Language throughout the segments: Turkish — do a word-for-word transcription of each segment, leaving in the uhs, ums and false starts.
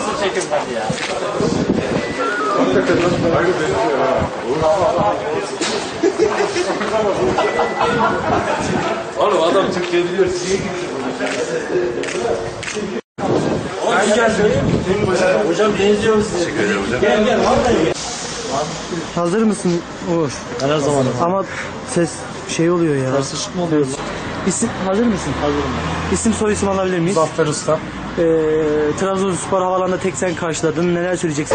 nasıl çekilmedi ya? Oğlum adam Türkçe biliyor, size gitti. Ben geldim. Hocam benziyor size. Gel gel vallahi gel. Hazır mısın Uğur? Her zaman. Ama ses şey oluyor ya. Karışık mı oluyor? İsim hazır mısın? Hazırım. İsim soy isim alabilir miyiz? Zafer Usta. Ee, Trabzonspor havalarında tek sen karşıladın. Neler söyleyeceksin?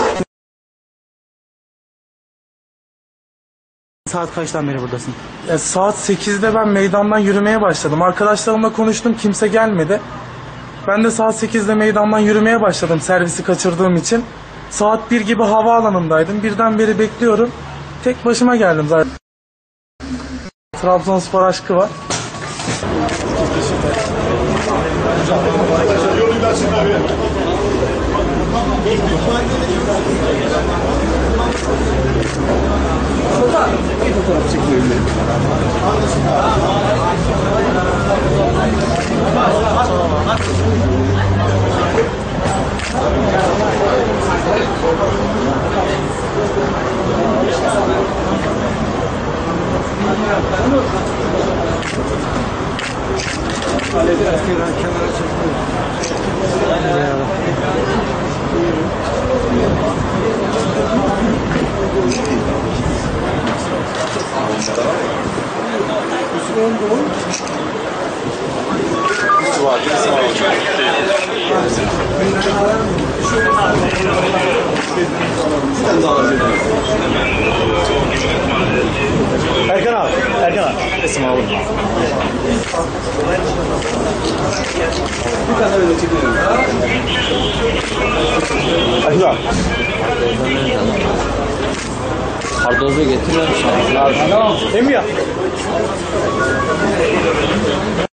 Saat kaçtan beri buradasın? E, saat sekizde ben meydandan yürümeye başladım. Arkadaşlarımla konuştum, kimse gelmedi. Ben de saat sekizde meydandan yürümeye başladım servisi kaçırdığım için. Saat bir gibi havaalanındaydım. Birden beri bekliyorum. Tek başıma geldim zaten. Trabzonspor aşkı var. Erkan abi, Erkan abi. Resim alalım. Bir tane öyle çekelim. Erkan abi. Kardozu getiriyorum sana. Tamam. Emmi ya.